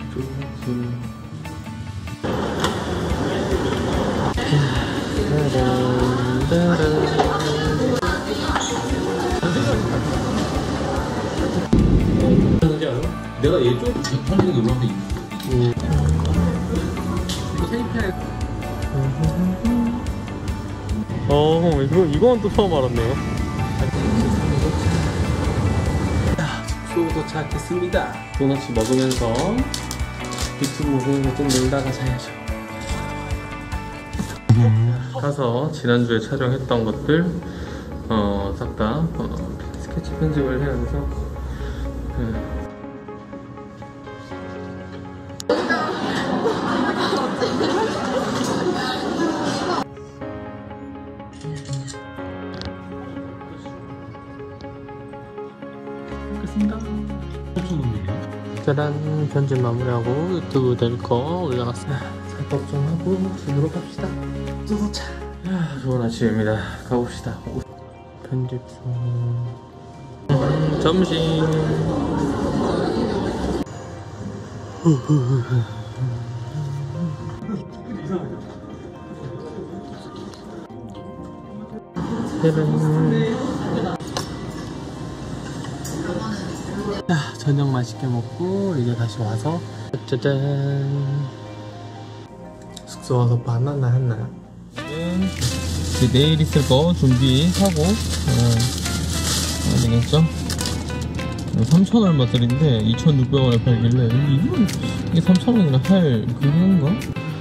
내가 얘쪽 편집에 놀러왔는데 이건 또 처음 알았네요. 숙소 도착했습니다. 도넛 먹으면서 유튜브 보면서 좀 놀다가 자야죠. 가서 지난주에 촬영했던 것들 싹 다 스케치 편집을 해야 돼서 짜란, 편집 마무리하고 유튜브 될 거 올라갔어요. 작업 좀 하고 집으로 갑시다. 도착. 좋은 아침입니다. 가봅시다. 편집 중. 점심. 저녁 맛있게 먹고 이제 다시 와서 짜잔, 숙소 와서 바나나 하나. 이제 내일 있을 거 준비하고 해야 되겠죠? 3,000 얼마짜리인데 2,600원에 팔길래 이게 3,000원이나 할 그건가?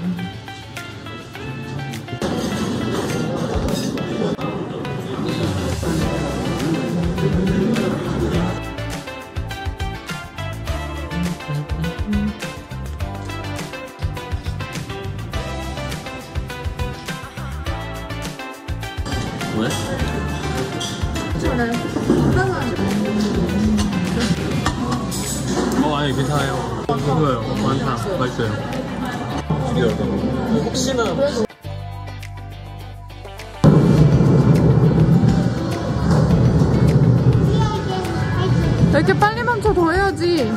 왜? 아니 괜찮아요. 좋아요. 많다. 맛있어요. 혹시나 이렇게 빨리 멈춰 더 해야지.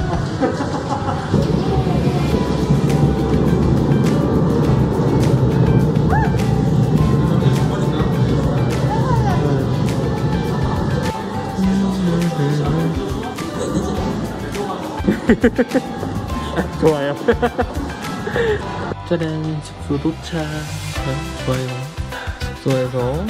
좋아요. 짜란, 숙소 도착. 좋아요. 숙소에서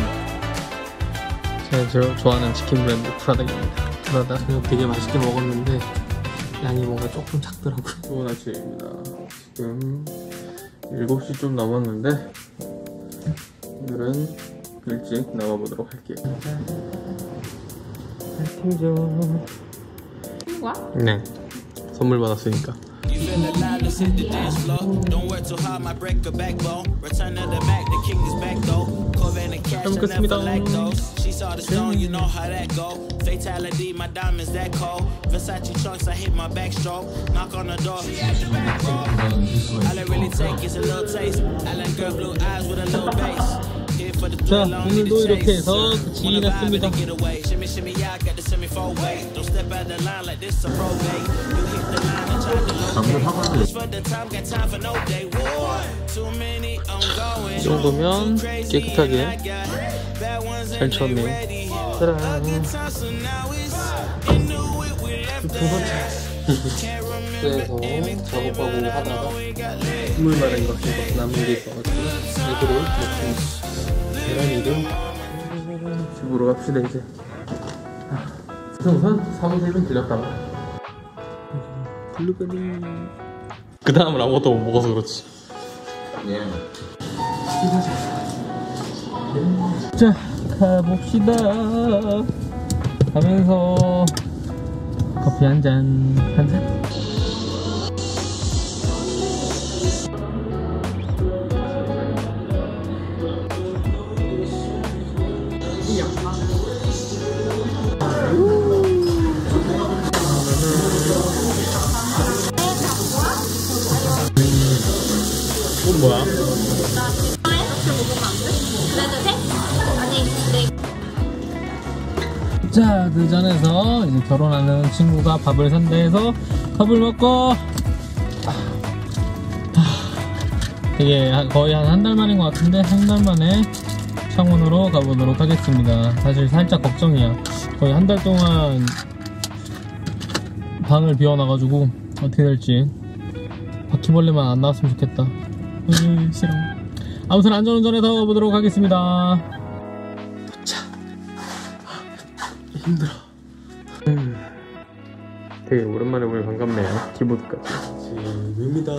제가 좋아하는 치킨 브랜드 프라닭입니다. 프라닭. 저녁 되게 맛있게 먹었는데 양이 뭔가 조금 작더라고요. 좋은 아침입니다. 지금 7시 좀 남았는데 오늘은 일찍 나가보도록 할게요. 파이팅 좀. 뭐야? 네, 선물 받았으니까. 잘 먹겠습니다. 자, 오늘도 이렇게 해서 끝이 났습니다. 이 정도면 깨끗하게 잘 쳤네요. 짜란. 그래서 작업하고 하다가 물마다 이렇게 남은 게 있어가지고 애들을 먹고 계란이를 집으로 갑시다 이제. 우선 사무실은 들렸다가 블루베리. 그 다음은 아무것도 못 먹어서 그렇지. 예. 자, 가봅시다. 가면서 커피 한 잔. 이건 뭐야? 자, 그 전에서 이제 결혼하는 친구가 밥을 산다 해서 밥을 먹고 이게 거의 한 달 만인 것 같은데 한 달 만에 창원으로 가보도록 하겠습니다. 사실 살짝 걱정이야. 거의 한 달 동안 방을 비워놔가지고 어떻게 될지. 바퀴벌레만 안 나왔으면 좋겠다. 싫어. 아무튼 안전운전해서 가보도록 하겠습니다. 자, 힘들어. 되게 오랜만에 보니 반갑네요. 키보드까지. 지금입니다.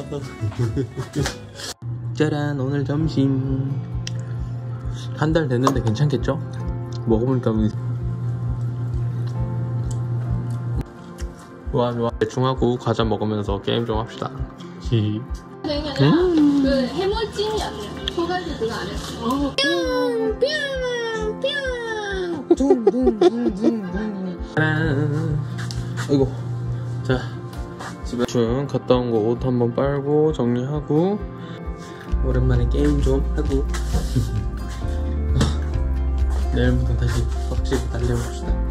짜란, 오늘 점심. 한 달 됐는데 괜찮겠죠? 먹어보니까 좋아. 대충 하고 과자 먹으면서 게임 좀 합시다. 그게 아니라 그 해물찜이 안 돼요. 소갈비 그거 안 해요. 짜란. 아이고. 자, 집에 중 갔다 온 거 옷 한번 빨고 정리하고 오랜만에 게임 좀 하고 내일부터 다시 빡시게 달려봅시다.